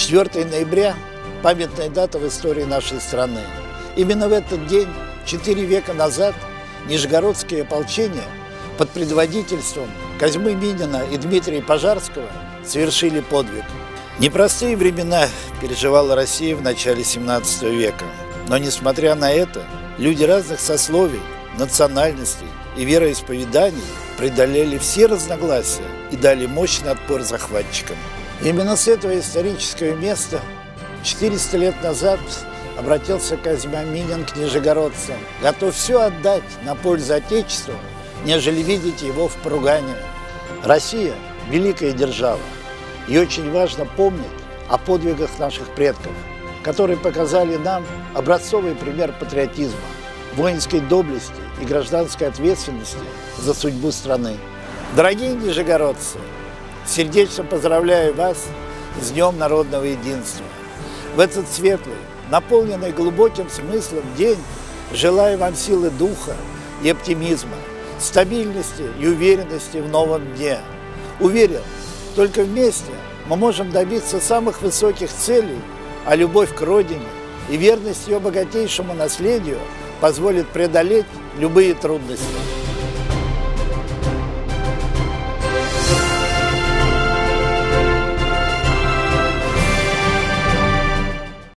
4 ноября – памятная дата в истории нашей страны. Именно в этот день, 4 века назад, нижегородские ополчения под предводительством Козьмы Минина и Дмитрия Пожарского совершили подвиг. Непростые времена переживала Россия в начале 17 века. Но, несмотря на это, люди разных сословий, национальностей и вероисповеданий преодолели все разногласия и дали мощный отпор захватчикам. Именно с этого исторического места 400 лет назад обратился Козьма Минин к нижегородцам, готов все отдать на пользу Отечеству, нежели видеть его в поругании. Россия – великая держава, и очень важно помнить о подвигах наших предков, которые показали нам образцовый пример патриотизма, воинской доблести и гражданской ответственности за судьбу страны. Дорогие нижегородцы, сердечно поздравляю вас с Днем народного единства. В этот светлый, наполненный глубоким смыслом день желаю вам силы духа и оптимизма, стабильности и уверенности в новом дне. Уверен, только вместе мы можем добиться самых высоких целей, а любовь к Родине и верность ее богатейшему наследию позволит преодолеть любые трудности.